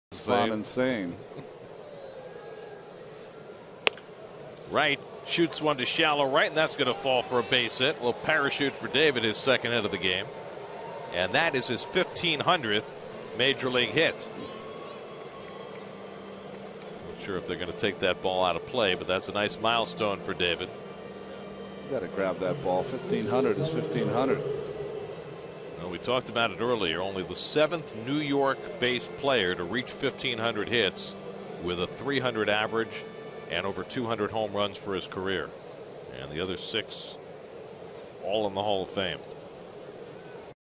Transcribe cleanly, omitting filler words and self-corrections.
Fun and sane. Wright shoots one to shallow right, and that's going to fall for a base hit. A little parachute for David, his second hit of the game. And that is his 1500th major league hit. Not sure if they're going to take that ball out of play, but that's a nice milestone for David. You got to grab that ball. 1500 is 1500. Well, we talked about it earlier. Only the 7th New York-based player to reach 1,500 hits with a 300 average and over 200 home runs for his career. And the other 6 all in the Hall of Fame.